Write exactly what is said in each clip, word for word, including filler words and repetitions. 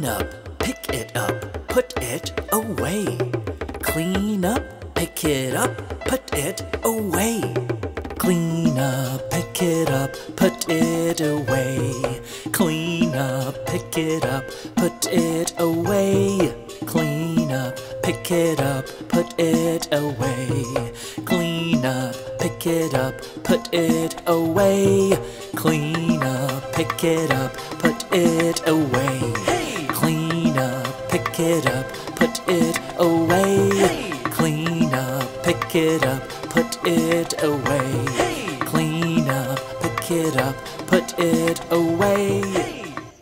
Clean up, pick it up, put it away. Clean up, pick it up, put it away. Clean up, pick it up, put it away. Clean up, pick it up, put it away. Clean up, pick it up, put it away. Clean up, pick it up, put it away. Clean up, pick it up, put it away. Hey! Clean up, pick it up, put it away. Hey! Clean up, pick it up, put it away. Hey! Clean up, pick it up, put it away. Hey!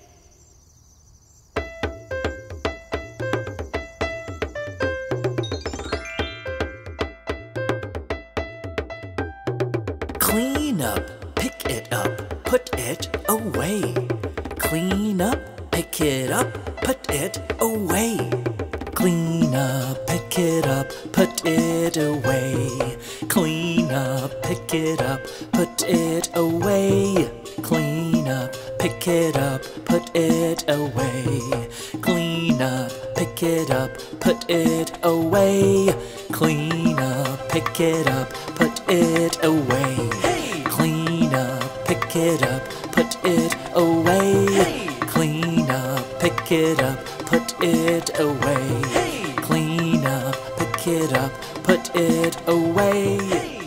Clean up, pick it up, put it away. Clean up, pick it up, put it away. Clean up, pick it up, put it away. Clean up, pick it up, put it away. Clean up, pick it up, put it away. Clean up, pick it up, put it away. Clean up, pick it up, put it away. Hey! Clean up, pick it up, put it away. Hey! Clean up, pick it up, put it away. Hey! Clean up, pick it up, put it away. Hey!